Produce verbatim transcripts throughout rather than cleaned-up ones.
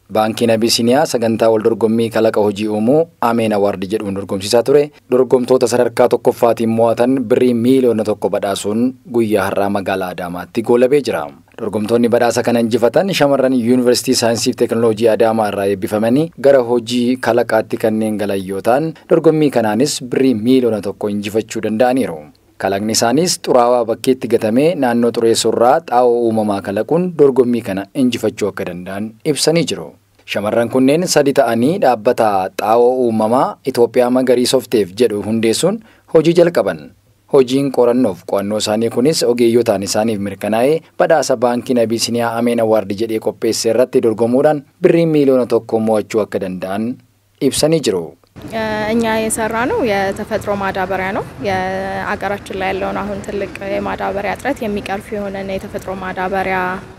Baankiin Abisiiniyaa sagantaa wal dorgommii kalaqa hojii uumuu Ameen Awaard jedhuun dorgomsiisaa ture. Dorgomtoota sadarkaa tokkoffaatiin mo'atan birrii miiliyoona tokko badhaasuun guyyaa har'aa magaalaa Adaamaatti goolabee jira. Dorgomtoonni badhaasa kana injifatan shamarran Yuunivarsiitii Saayinsii fi Teekinooloojii Adaamaa irraa eebbifamanii gara hojii kalaqaatti kanneen galan yoo ta'an dorgommii kanaanis birrii miiliyoona tokko injifachuu danda'aniiru. Kalaqni isaanis xuraawaa bakkeetti gatamee naannoo xureessurraa xaa'oo uumamaa kalaquun dorgommii kana injifachuu akka danda'an ibsanii jiru. Shamarran kunneen sadi ta'anii dhaabbata xaa'oo uumamaa Itoophiyaa Magariisofteef jedhu hundeessuun hojii jalqaban. Hojiin qorannoof qo'annoo isaanii kunis ogeeyyotaan isaaniif mirkanaa'ee badhaasa baankiin Abisiiniyaa Ameen Awaard jedhee qopheesse irratti dorgomuudhaan birrii miiliyoona tokko mo'achuu akka danda'an ibsanii jiru. እኛ የሰራነው የተፈጥሮ ማዳበሪያ ነው የአገራችን ላይ ያለውን አሁን ትልቅ የማዳበሪያ እጥረት የሚቀርፍ የሆነ የተፈጥሮ ማዳበሪያ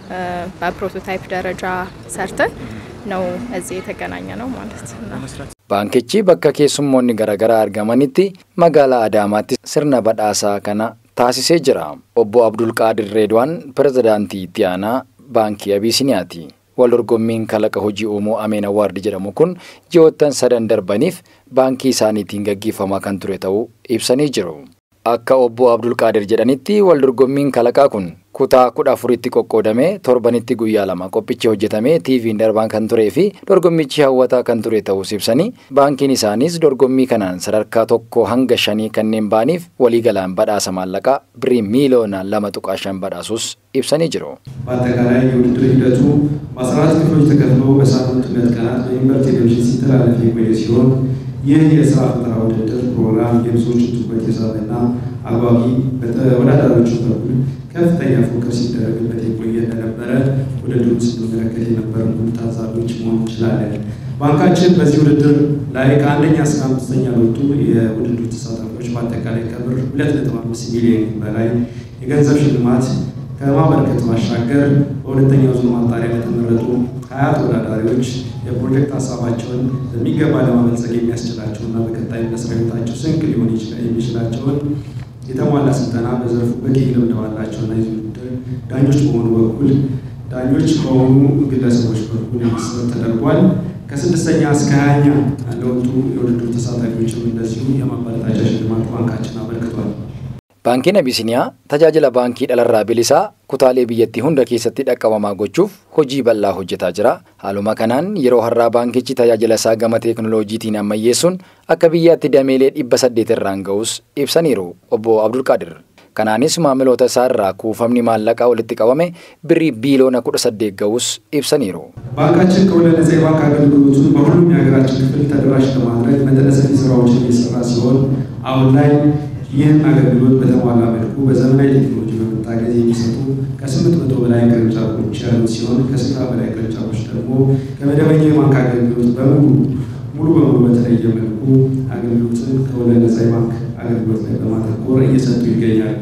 በፕሮቶታይፕ ደረጃ ሰርተን ነው እዚህ የተገናኘነው ማለት ነው። ባንኪቺ bakka keessummoonni garaagaraa argamanitti magaalaa Adaamaatti sirna badhaasaa kana taasisee jira. Obbo Abdul Qaadir Reedwaan pirezidaantii itti aanaa baankii Abisiiniyaati. Waldorgommiin kalaqa hojii uumuu Ameen Awaard jedhamu kun ji'oottan sadan darbaniif baankii isaaniitiin gaggeeffamaa kan ture ta'uu ibsanii jiru. Akka obbo Abdul Qaadir jedhanitti waldorgommiin kalaqaa kun kutaa kudha afuritti qoqqoodamee torbanitti guyyaa lama qophichi hojjetamee tiiviin darbaan kan turee fi dorgommichi hawwataa kan ture ta'uu ibsanii baankiin isaanis dorgommii kanaan sadarkaa tokko hanga shanii kanneen baaniif waliigalaan badhaasa maallaqaa birrii miiliyoona lama tuqaa shan badhaasus ibsanii jiru. በአጠቃላይ የውድድር ሂደቱ በአስራ አራት ክፍሎች ተከፍሎ በሳምንት ሁለት ቀናት በኢምበር ቴሌቪዥን ሲተላለፍ የቆየ ሲሆን ይህ የስራ ፈጠራ ውድድር ፕሮግራም የብዙዎችን ትኩረት የሳበና አጓጊ በተወዳዳሪዎቹ በኩል ከፍተኛ ፉክክር ሲደረግበት የቆየ እንደነበረ ውድድሩን ስንመለከት የነበረውን ታዛቢዎች መሆን እንችላለን። ባንካችን በዚህ ውድድር ላይ ከአንደኛ እስከ አምስተኛ ለወጡ የውድድሩ ተሳታፊዎች በአጠቃላይ ከብር ሁለት ነጥብ አምስት ሚሊዮን በላይ የገንዘብ ሽልማት ከማበርከት ማሻገር በሁለተኛው ዙር ማጣሪያ ለተመረጡ ሀያ ተወዳዳሪዎች የፕሮጀክት ሀሳባቸውን በሚገባ ለማበልጸግ የሚያስችላቸውና በቀጣይ መስሪያ ቤታቸው ስንቅ ሊሆን የሚችላቸውን የተሟላ ስልጠና በዘርፉ በቂ ልምድ ባላቸውና የውድድር ዳኞች በሆኑ በኩል ዳኞች ከሆኑ ግለሰቦች በኩል እንዲሰጥ ተደርጓል። ከስድስተኛ እስከ ሀያኛ ለወጡ የውድድር ተሳታፊዎችም እንደዚሁ የማበረታቻ ሽልማት ባንካችን አበርክቷል። Baankiin Abisiiniyaa tajaajila baankii dhalarraa bilisaa kutaalee biyyattii hunda keessatti dhaqqabamaa gochuuf hojii bal'aa hojjetaa jira. Haaluma kanaan yeroo har'aa baankichi tajaajila isaa gama teekinooloojiitiin ammayyeessuun akka biyyaatti dameelee dhibba saddeet irraan ga'us ibsaniiru obbo Abdul Qaadir. Kanaanis maamiloota isaa irraa kuufamni maallaqaa walitti qabame birrii biiliyoona kudha saddeet ga'us ibsaniiru. ባንካችን ከወለድ ነፃ የባንክ አገልግሎቱን በሁሉም የሀገራችን ክፍል ተደራሽ ለማድረግ መጠነ ሰፊ ስራዎችን እየሰራ ሲሆን አሁን ላይ ይህን አገልግሎት በተሟላ መልኩ በዘመናዊ ቴክኖሎጂ በመታገዝ የሚሰጡ ከስምንት መቶ በላይ ቅርንጫፎች ያሉት ሲሆን ከስልሳ በላይ ቅርንጫፎች ደግሞ ከመደበኛ የባንክ አገልግሎት በሙሉ ሙሉ በሙሉ በተለየ መልኩ አገልግሎትን ከወለድ ነፃ የባንክ አገልግሎት ላይ በማተኮር እየሰጡ ይገኛሉ።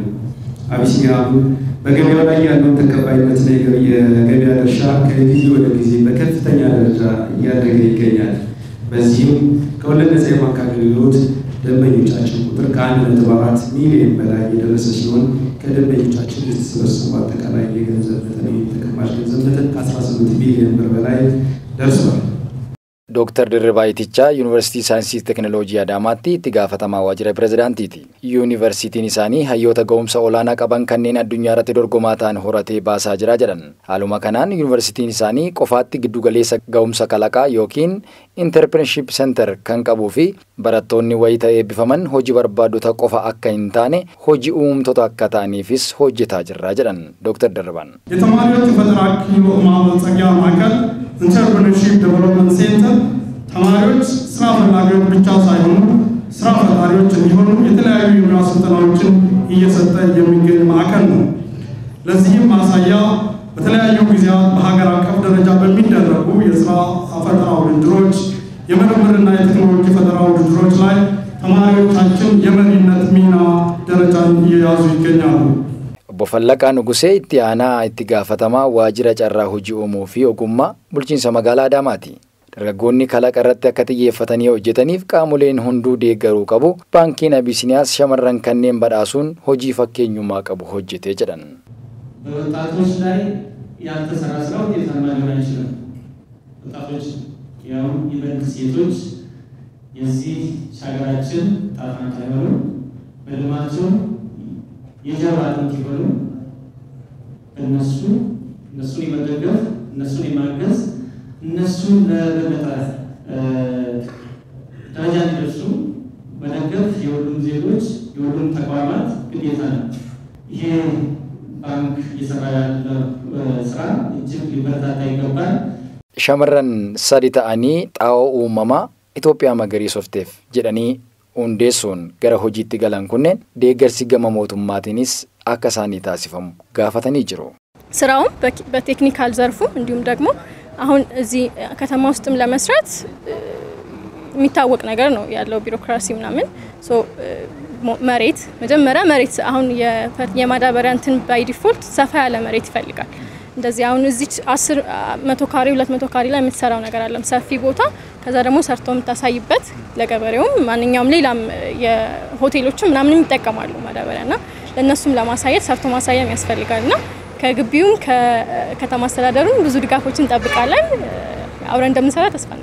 አቢሲኒያ በገበያው ላይ ያለውን ተቀባይነትና የገበያ ድርሻ ከጊዜ ወደ ጊዜ በከፍተኛ ደረጃ እያደገ ይገኛል። በዚህም ከወለድ ነፃ የባንክ አገልግሎት ደንበኞቻችን ቁጥር ከአንድ ነጥብ አራት ሚሊዮን በላይ የደረሰ ሲሆን ከደንበኞቻችን የተሰበሰቡ አጠቃላይ የገንዘብ መጠን የተቀማጭ ገንዘብ መጠን ከአስራ ስምንት ቢሊዮን ብር በላይ ደርሷል። Dooktar Dirribii Itichaa Yuunivarsiitii Saayinsii fi Teekinooloojii Adaamaatti itti gaafatamaa waajjira pirezidaantiiti. Yuunivarsiitiin isaanii hayyoota ga'umsa olaanaa qaban kanneen addunyaa irratti dorgomaa ta'an horatee baasaa jira jedhan. Haaluma kanaan yuunivarsiitiin isaanii qofaatti giddugaleessa ga'umsa kalaqaa yookiin Interpreneurship Center kan qabuu fi barattoonni wayita eebbifaman hojii barbaadota qofa akka hin taane hojii uumamtoota akka ta'aniifis hojjetaa jirra jedhan Dooktar Dirribaan. የተማሪዎች ፈጠራ ክህሎት ማበልጸጊያ ማዕከል Interpreneurship Development Center ተማሪዎች ስራ ፈላጊዎች ብቻ ሳይሆኑ ስራ ፈጣሪዎች እንዲሆኑ የተለያዩ የሙያ ስልጠናዎችን እየሰጠ የሚገኝ ማዕከል ነው። ለዚህም ማሳያ በተለያዩ ጊዜያት በሀገር አቀፍ ደረጃ በሚደረጉ የስራ ፈጠራ ውድድሮች የምርምርና የቴክኖሎጂ ፈጠራ ውድድሮች ላይ ተማሪዎቻችን የመሪነት ሚና ደረጃን እየያዙ ይገኛሉ። Obbo Fallaqaa Nugusee itti aanaa itti gaafatamaa waajjira carraa hojii uumuu fi ogummaa bulchiinsa magaalaa Adaamaati. Dargaggoonni kalaqa irratti akka xiyyeeffatanii hojjetaniif qaamoleen hunduu deeggaruu qabu. Baankiin Abisiiniyaas shamarran kanneen badhaasuun hojii fakkeenyummaa qabu hojjetee jedhan. በወጣቶች ላይ ያልተሰራ ስራ ውጤታማ ሊሆን አይችልም። ወጣቶች ያው ይበልጥ ሴቶች የዚህ ሀገራችን ጣፋንታ ይሆኑ በልማቸው የጀርባ አጥንት ይሆኑ እነሱ እነሱን የመደገፍ እነሱን የማገዝ እነሱን ለበለጠ ደረጃ እንዲደርሱ መደገፍ የሁሉም ዜጎች የሁሉም ተቋማት ግዴታ ነው። ይሄ ባንክ እየሰራ ያለው ስራ እጅግ ሊበረታታ ይገባል። ሸመረን ሰዲ ta'ani xaa'oo uumamaa Itoophiyaa magariisofteef jedhanii hundeessuun gara hojiitti galan kunneen deeggarsi gama mootummaatiinis akka isaanii taasifamu gaafatanii jiru. ስራውም በቴክኒካል ዘርፉ እንዲሁም ደግሞ አሁን እዚህ ከተማ ውስጥም ለመስራት የሚታወቅ ነገር ነው ያለው ቢሮክራሲ ምናምን ሶ መሬት መጀመሪያ መሬት አሁን የማዳበሪያ እንትን ባይ ዲፎልት ሰፋ ያለ መሬት ይፈልጋል። እንደዚህ አሁን እዚህ አስር መቶ ካሬ ሁለት መቶ ካሬ ላይ የምትሰራው ነገር አይደለም ሰፊ ቦታ ከዛ ደግሞ ሰርቶ የምታሳይበት ለገበሬውም ማንኛውም ሌላም የሆቴሎችም ምናምን ይጠቀማሉ ማዳበሪያና ለነሱም ለማሳየት ሰርቶ ማሳየም ያስፈልጋልና ከግቢውም ከከተማ አስተዳደሩም ብዙ ድጋፎችን እንጠብቃለን። አብረን እንደምንሰራ ተስፋ